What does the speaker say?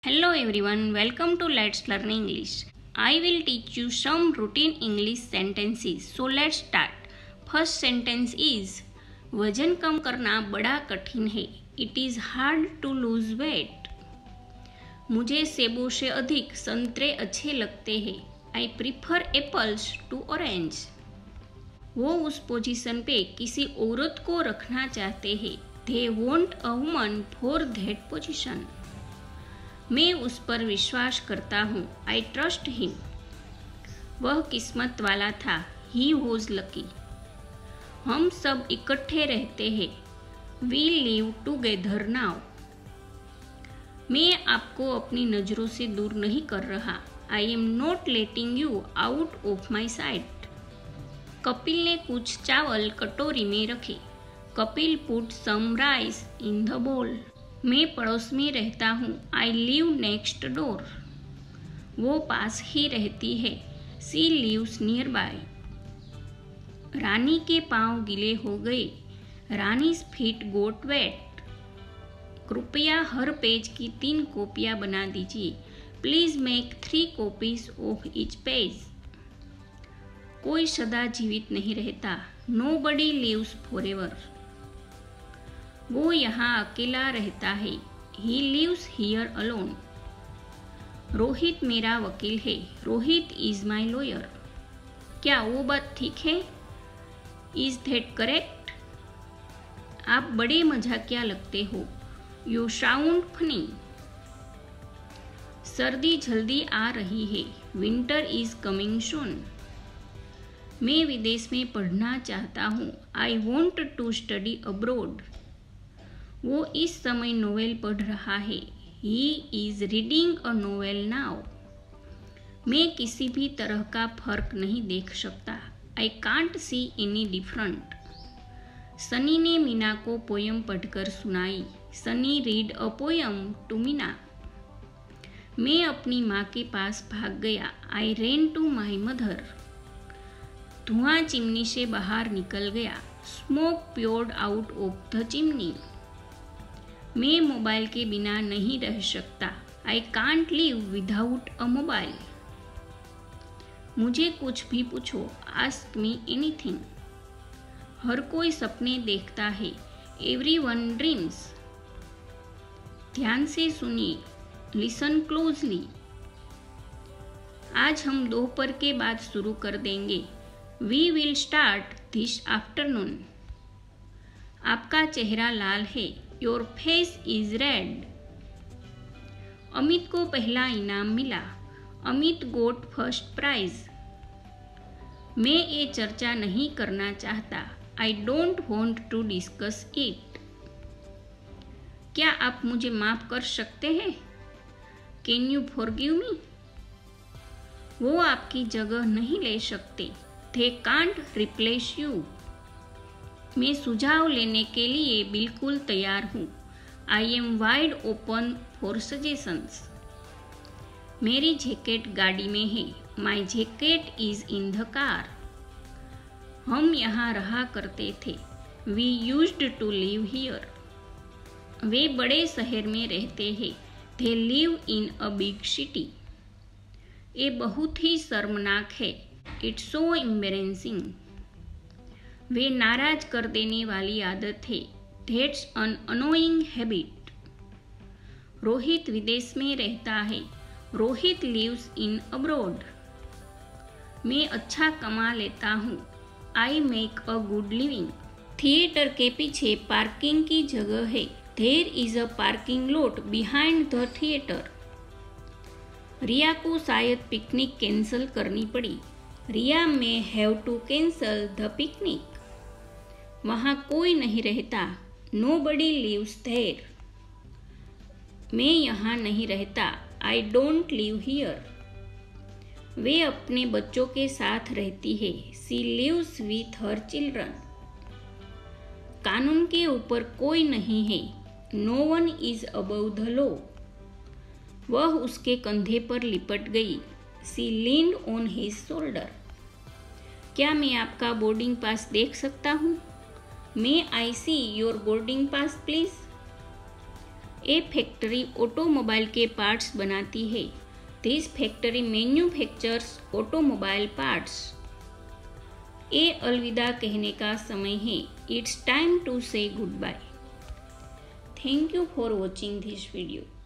Hello everyone, welcome to Let's Learn English. I will teach you some routine English sentences. So let's start. First sentence is वजन कम करना बड़ा कठिन है. It is hard to lose weight. मुझे सेबों से अधिक संतरे अच्छे लगते हैं. I prefer apples to orange. वो उस पोजीशन पे किसी औरत को रखना चाहते हैं. They want a woman for that position. मैं उस पर विश्वास करता हूँ. I trust him. वह किस्मत वाला था. He was lucky. हम सब इकट्ठे रहते हैं. We live together now. मैं आपको अपनी नज़रों से दूर नहीं कर रहा. I am not letting you out of my sight. Kapil ने कुछ चावल कटोरी में रखे. Kapil put some rice in the bowl. मैं पड़ोस में रहता हूँ. I live next door. वो पास ही रहती है. She lives nearby. Rani के पाँव गीले हो गए. Rani's feet got wet. कृपया हर पेज की 3 कॉपियाँ बना दीजिए. Please make 3 copies of each page. कोई सदा जीवित नहीं रहता. Nobody lives forever. वो यहाँ अकेला रहता है. He lives here alone. Rohit मेरा वकील है. Rohit is my lawyer. क्या वो बात ठीक है? Is that correct? आप बड़े मजाकिया लगते हो. You sound funny. सर्दी जल्दी आ रही है. Winter is coming soon. मैं विदेश में पढ़ना चाहता हूँ. I want to study abroad. वो इस समय नोवेल पढ़ रहा है. He is reading a novel now. मैं किसी भी तरह का फर्क नहीं देख सकता. I can't see any different. Sunny ने मीना को पोयम पढ़कर सुनाई. Sunny read a poem to Meena. मैं अपनी माँ के पास भाग गया. I ran to my mother. धुआं चिमनी से बाहर निकल गया. Smoke poured out of the chimney. मैं मोबाइल के बिना नहीं रह सकता. I can't live without a mobile. मुझे कुछ भी पूछो. Ask me anything. हर कोई सपने देखता है. Everyone dreams. ध्यान से सुनिए. Listen closely. आज हम दोपहर के बाद शुरू कर देंगे. We will start this afternoon. आपका चेहरा लाल है. Your face is red. Amit को पहला इनाम मिला. Amit got first prize. मैं ये चर्चा नहीं करना चाहता. I don't want to discuss it. क्या आप मुझे माफ कर सकते हैं? Can you forgive me? वो आपकी जगह नहीं ले सकते. दे कांट रिप्लेस यू. मैं सुझाव लेने के लिए बिल्कुल तैयार हूँ. I am wide open for suggestions. मेरी जैकेट गाड़ी में है. My jacket is in the car. हम यहाँ रहा करते थे. We used to live here. वे बड़े शहर में रहते हैं. They live in a big city. ये बहुत ही शर्मनाक है. It's so embarrassing. वे नाराज कर देने वाली आदत है. That's an annoying habit. Rohit विदेश में रहता है. Rohit lives in abroad. मैं अच्छा कमा लेता हूँ. I make a good living. Theatre के पीछे पार्किंग की जगह है. There is a parking lot behind the theater. रिया को शायद पिकनिक कैंसिल करनी पड़ी. रिया may have to cancel the picnic. वहाँ कोई नहीं रहता. Nobody lives there. मैं यहाँ नहीं रहता. I don't live here. वे अपने बच्चों के साथ रहती है. She lives with her children. कानून के ऊपर कोई नहीं है. No one is above the law. वह उसके कंधे पर लिपट गई. She leaned on his shoulder. क्या मैं आपका बोर्डिंग पास देख सकता हूँ? May I see your boarding pass please? ए फैक्ट्री ऑटोमोबाइल के पार्ट्स बनाती है। This factory manufactures automobile parts. ये अलविदा कहने का समय है। It's time to say goodbye. Thank you for watching this video.